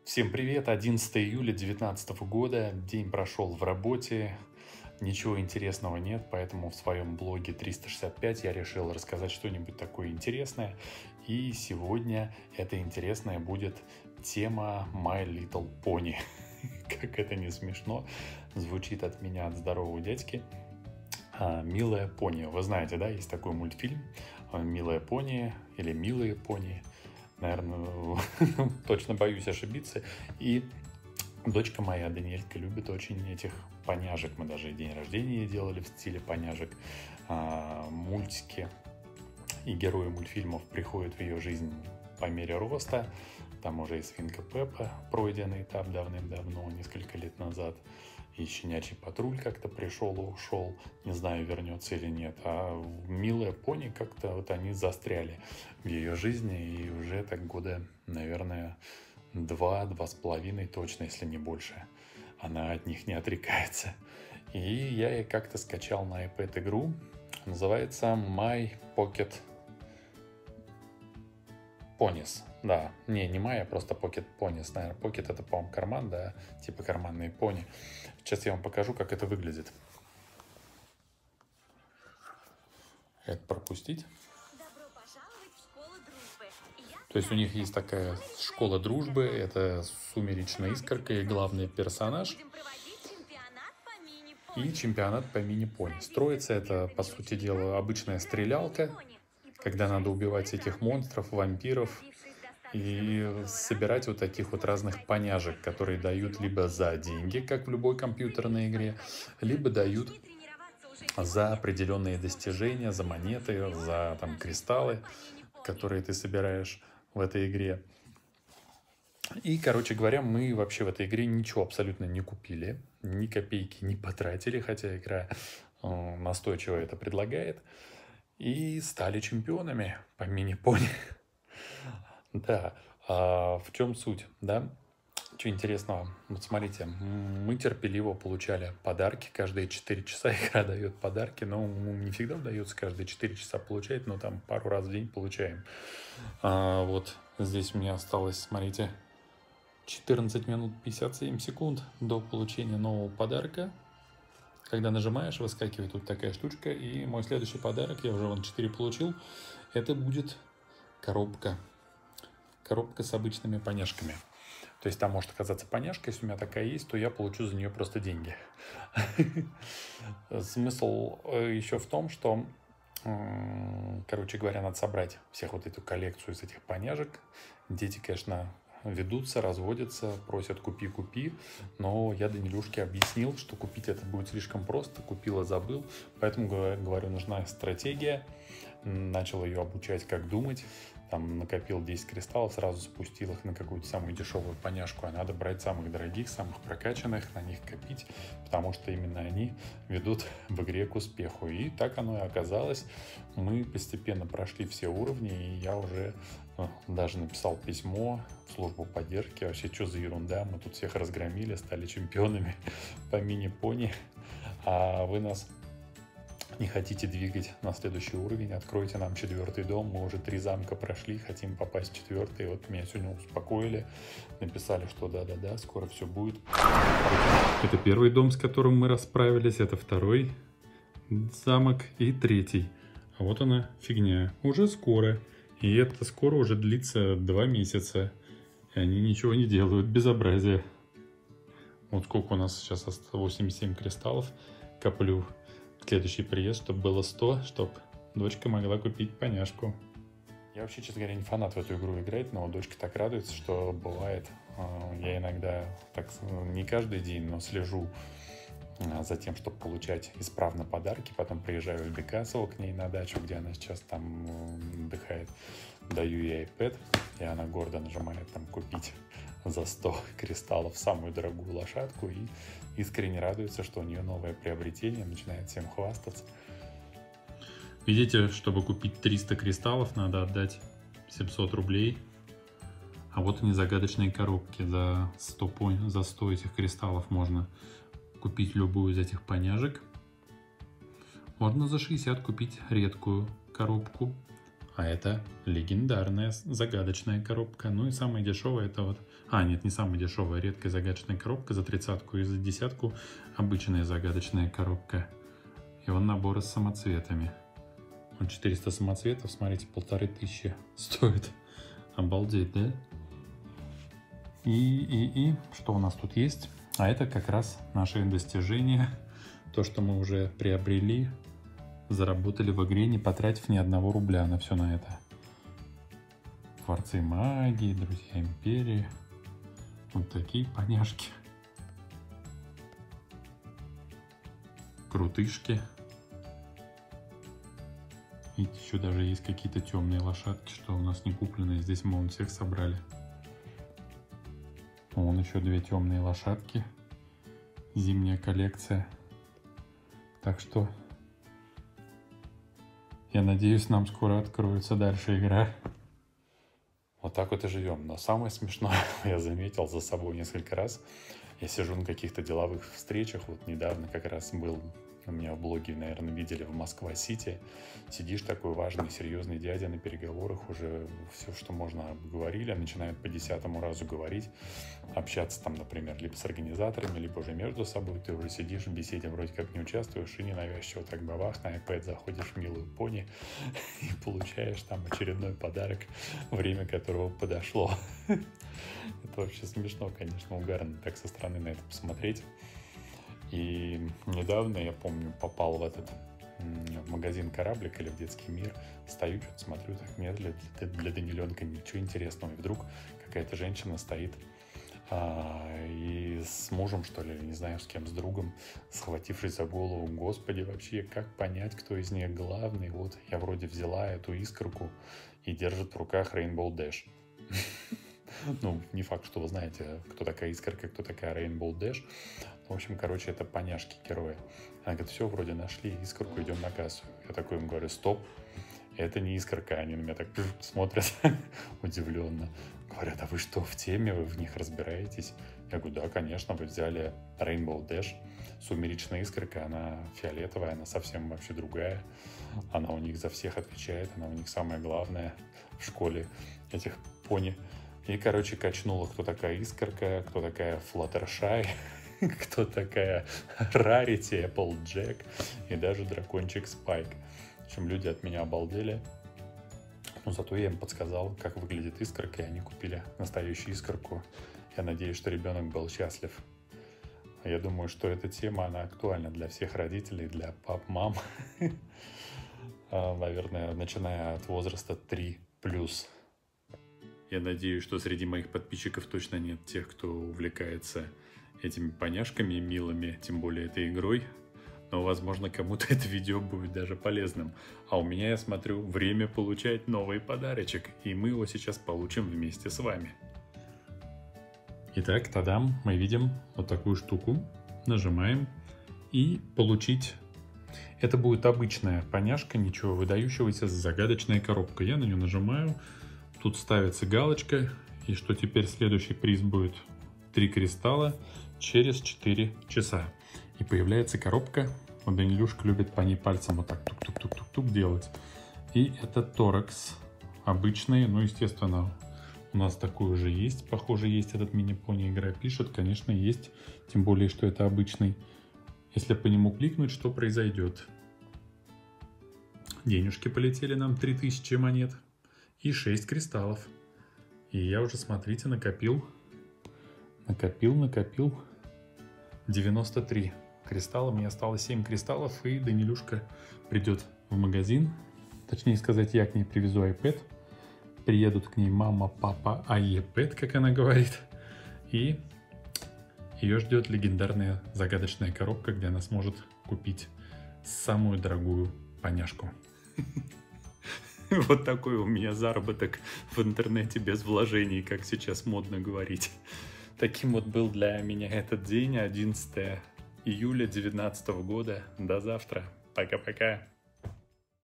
Всем привет! 11 июля 2019 года. День прошел в работе. Ничего интересного нет, поэтому в своем блоге 365 я решил рассказать что-нибудь такое интересное. И сегодня это интересное будет тема My Little Pony. Как это не смешно, звучит от меня, от здорового дядьки. «Милая пони». Вы знаете, да, есть такой мультфильм «Милая пони» или «Милые пони». Наверное, точно боюсь ошибиться. И дочка моя, Даниэлька, любит очень этих поняжек. Мы даже и день рождения делали в стиле поняжек. Мультики и герои мультфильмов приходят в ее жизнь по мере роста. Там уже и Свинка Пеппа, пройденный этап давным-давно, несколько лет назад. И Щенячий патруль как-то пришел и ушел. Не знаю, вернется или нет. А Милая пони как-то вот они застряли в ее жизни. И уже так года, наверное, 2-2,5 точно, если не больше. Она от них не отрекается. И я как-то скачал на iPad игру. Называется My Pocket Ponies. Да, не My, а просто Pocket Ponies. Наверное, Pocket это, по-моему, карман, да, типа карманные пони. Сейчас я вам покажу, как это выглядит. Это пропустить. То есть у них есть такая школа дружбы, это Сумеречная Искорка и главный персонаж. И чемпионат по мини-пони. Строится это, по сути дела, обычная стрелялка, когда надо убивать этих монстров, вампиров и собирать вот таких вот разных поняжек, которые дают либо за деньги, как в любой компьютерной игре, либо дают за определенные достижения, за монеты, за там кристаллы, которые ты собираешь в этой игре. И, короче говоря, мы вообще в этой игре ничего абсолютно не купили, ни копейки не потратили, хотя игра настойчиво это предлагает. И стали чемпионами по мини-пони. Да, в чем суть, да? Что интересного? Вот смотрите, мы терпеливо получали подарки. Каждые 4 часа игра дает подарки. Но не всегда удается каждые 4 часа получать, но там пару раз в день получаем. Вот здесь у меня осталось, смотрите, 14 минут 57 секунд до получения нового подарка. Когда нажимаешь, выскакивает вот такая штучка. И мой следующий подарок, я уже вон 4 получил, это будет коробка. Коробка с обычными поняшками. То есть там может оказаться поняшка, если у меня такая есть, то я получу за нее просто деньги. Смысл еще в том, что, короче говоря, надо собрать всех вот эту коллекцию из этих поняжек. Дети, конечно, ведутся, разводятся, просят купи-купи, но я Данилюшке объяснил, что купить это будет слишком просто, купил и забыл, поэтому, говорю, нужна стратегия, начал ее обучать, как думать, там накопил 10 кристаллов, сразу спустил их на какую-то самую дешевую поняшку, а надо брать самых дорогих, самых прокачанных, на них копить, потому что именно они ведут в игре к успеху, и так оно и оказалось. Мы постепенно прошли все уровни, и я уже даже написал письмо в службу поддержки. Вообще, что за ерунда? Мы тут всех разгромили, стали чемпионами по мини-пони. А вы нас не хотите двигать на следующий уровень? Откройте нам 4-й дом. Мы уже 3 замка прошли, хотим попасть в 4-й. Вот меня сегодня успокоили. Написали, что да-да-да, скоро все будет. Это 1-й дом, с которым мы расправились. Это 2-й замок и 3-й. А вот она фигня. Уже скоро. И это скоро уже длится 2 месяца. И они ничего не делают. Безобразие. Вот сколько у нас сейчас осталось. 87 кристаллов. Коплю в следующий приезд, чтобы было 100, чтобы дочка могла купить поняшку. Я вообще, честно говоря, не фанат в эту игру играть, но дочка так радуется, что бывает. Я иногда, так не каждый день, но слежу за тем, чтобы получать исправно подарки. Потом приезжаю в Бекасово к ней на дачу, где она сейчас там отдыхает. Даю ей iPad, и она гордо нажимает там купить за 100 кристаллов самую дорогую лошадку и искренне радуется, что у нее новое приобретение, начинает всем хвастаться. Видите, чтобы купить 300 кристаллов, надо отдать 700 рублей. А вот они, загадочные коробки. За 100 этих кристаллов можно купить любую из этих поняжек. Можно за 60 купить редкую коробку. А это легендарная загадочная коробка. Ну и самая дешевая это вот... А, нет, не самая дешевая, редкая загадочная коробка за 30-ку и за 10-ку обычная загадочная коробка. И вон набор с самоцветами. Вот 400 самоцветов, смотрите, 1500 стоит. Обалдеть, да? И что у нас тут есть? А это как раз наши достижения. То, что мы уже приобрели, заработали в игре, не потратив ни одного рубля на все на это. Творцы магии, друзья империи. Вот такие поняшки. Крутышки. Видите, еще даже есть какие-то темные лошадки, что у нас не купленные. Здесь мы вон всех собрали. Вон еще 2 темные лошадки. Зимняя коллекция. Так что я надеюсь, нам скоро откроется дальше игра. Вот так вот и живем. Но самое смешное, я заметил за собой несколько раз. Я сижу на каких-то деловых встречах. Вот недавно как раз был у меня в блоге, наверное, видели, в Москва-Сити. Сидишь такой важный, серьезный дядя на переговорах. Уже все, что можно, обговорили. Начинают по 10-му разу говорить. Общаться там, например, либо с организаторами, либо уже между собой. Ты уже сидишь в беседе, вроде как не участвуешь, и ненавязчиво так бабах на iPad заходишь в милую пони и получаешь там очередной подарок, время которого подошло. Это вообще смешно, конечно, угарно так со стороны на это посмотреть. И недавно, я помню, попал в этот в магазин «Кораблик» или в «Детский мир». Стою, что-то смотрю, так нет для Даниленка ничего интересного. И вдруг какая-то женщина стоит и с мужем, что ли, не знаю, с кем, с другом, схватившись за голову. Господи, вообще, как понять, кто из них главный? Вот я вроде взяла эту искорку и держит в руках Rainbow Dash. Ну, не факт, что вы знаете, кто такая искорка, кто такая Rainbow Dash. В общем, короче, это поняшки героя. Она говорит, все, вроде нашли искорку, идем на кассу. Я такой им говорю, стоп, это не искорка. Они на меня так смотрят удивленно. Говорят, а вы что, в теме, вы в них разбираетесь? Я говорю, да, конечно, вы взяли Rainbow Dash, сумеречная искорка, она фиолетовая, она совсем вообще другая. Она у них за всех отвечает, она у них самая главная в школе этих пони. И, короче, качнула, кто такая искорка, кто такая Fluttershy, кто такая Rarity, Applejack и даже дракончик Spike. В общем, люди от меня обалдели. Но зато я им подсказал, как выглядит искорка, и они купили настоящую искорку. Я надеюсь, что ребенок был счастлив. Я думаю, что эта тема, она актуальна для всех родителей, для пап, мам. Наверное, начиная от возраста 3+. Я надеюсь, что среди моих подписчиков точно нет тех, кто увлекается этими поняшками милыми, тем более этой игрой. Но, возможно, кому-то это видео будет даже полезным. А у меня, я смотрю, время получать новый подарочек, и мы его сейчас получим вместе с вами. Итак, тадам, мы видим вот такую штуку. Нажимаем и получить. Это будет обычная поняшка, ничего выдающегося, загадочная коробка. Я на нее нажимаю. Тут ставится галочка, и что теперь следующий приз будет 3 кристалла через 4 часа. И появляется коробка. Вот Данилюшка любит по ней пальцем вот так тук-тук-тук-тук-тук делать. И это торакс обычный, ну, естественно, у нас такой уже есть. Похоже, есть этот мини-пони, игра пишет. Конечно, есть, тем более, что это обычный. Если по нему кликнуть, что произойдет? Денежки полетели нам, 3000 монет. И 6 кристаллов. И я уже, смотрите, накопил 93 кристалла. Мне осталось 7 кристаллов, и Данилюшка придет в магазин. Точнее сказать, я к ней привезу iPad. Приедут к ней мама, папа, iPad, как она говорит. И ее ждет легендарная загадочная коробка, где она сможет купить самую дорогую поняшку. Вот такой у меня заработок в интернете без вложений, как сейчас модно говорить. Таким вот был для меня этот день, 11 июля 2019 года. До завтра. Пока-пока.